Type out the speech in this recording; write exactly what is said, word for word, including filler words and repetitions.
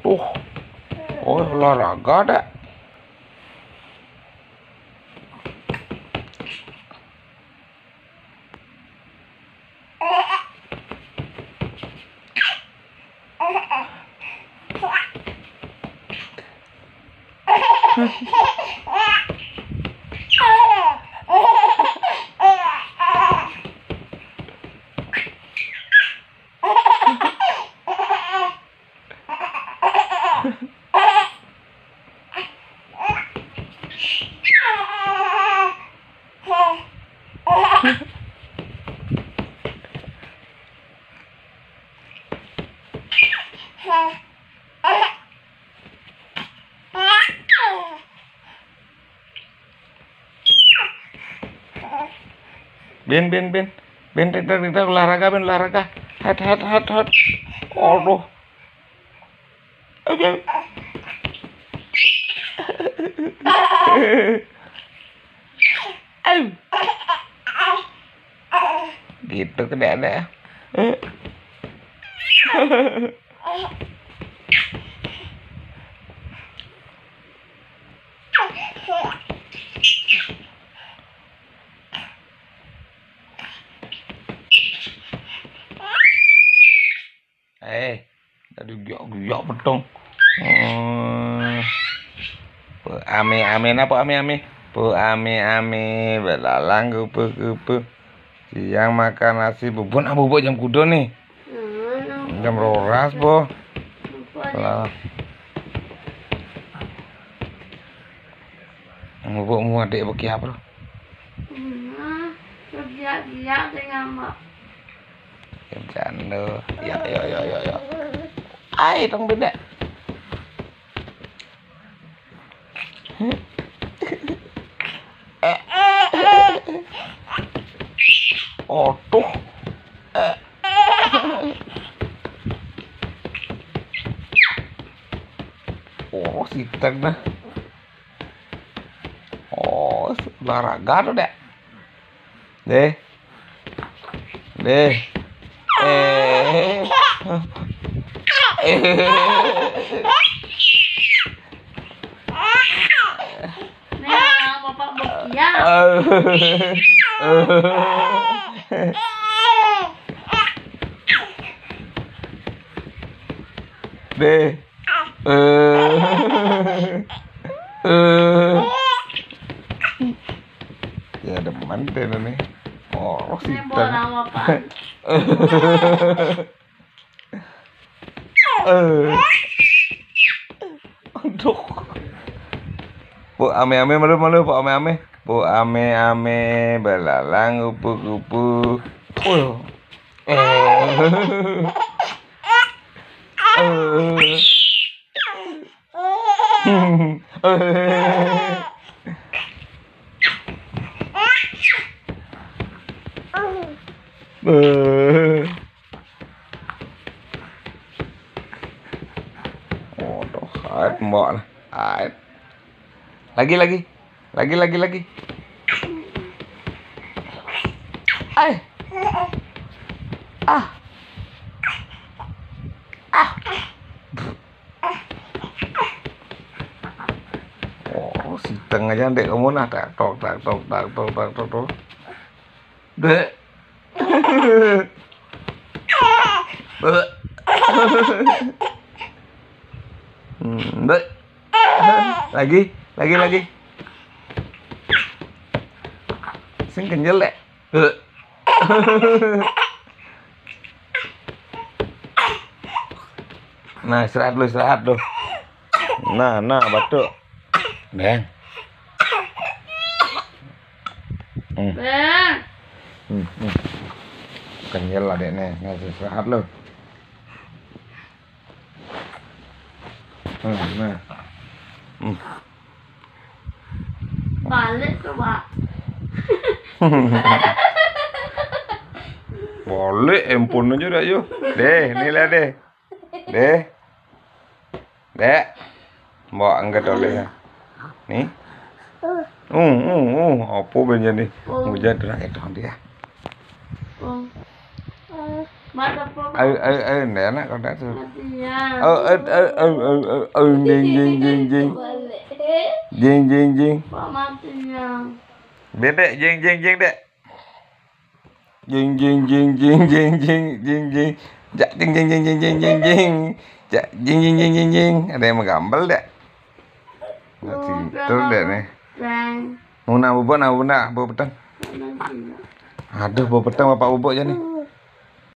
tuh. Oh, olahraga dah. Bin, bin, bin, bin, kita, kita olahraga, bin, olahraga, hat, hat, hat, hat, aduh, aja, gitu kan ada, eh, tadi giok-giok betong. Oh, ame ame napa ame ame? Bu ame ame belalang kupu kupu. Siang makan nasi bubur, ah bubur jam kudo nih. Jam roras bo. Lah. Bubur mu adik beki apa? Kerja-kerja dengan mak. Bercanda. Ya ya ya ya ya. Ai tong beda. Eh. Oh tuh. Eh. Oh si tag dah. Oh olahraga tuh deh. Deh. Deh. Eh. Nah, bapak bekia. Deh. Ya ada manten nih. Oh, si bola apa? Aduh. Bu ame ame malu malu bu ame ame. Bu ame ame belalang kupu kupu. Oh. Waduh, ait mbok lah, ait. Lagi lagi, lagi lagi lagi. Ai, ah, ah. Oh, si teng aja dek kamu nah, tak tok tak tok tak tok tak tok tok. Dek. Hmm, dek. Lagi, lagi lagi. Sing kenyal dek. Nah, istirahat lu, istirahat lu. Nah, nah, batuk. Bang. Hmm. Bang. Hmm, hmm. Kenyal lah deknya, nggak istirahat lu. Hmm, nah. Hmm. Balik coba. Boleh, empun aja dah yuk. Deh, nih lah deh. Deh. Dek. Mbak angkat oleh ya. Nih. Uh, uh, uh, apa benja nih? Hujan terang itu dia. Mana apa? Eh eh eh ndak enak kau dak tuh. Siang. Oh eh eh eh eh eh eh jing jing jing jing. Jing jing jing. Pak matinya. Bedek jing jing jing dek. Jing jing jing jing jing jing jing jing. Jak jing jing jing jing jing jing jing. Jak jing jing jing jing jing. Ada yang menggambel dek. Nggak tidur dek nih. Bang. Mau nak bubuk nak bubuk nak bubuk petang. Aduh bubuk petang bapak bubuk aja nih.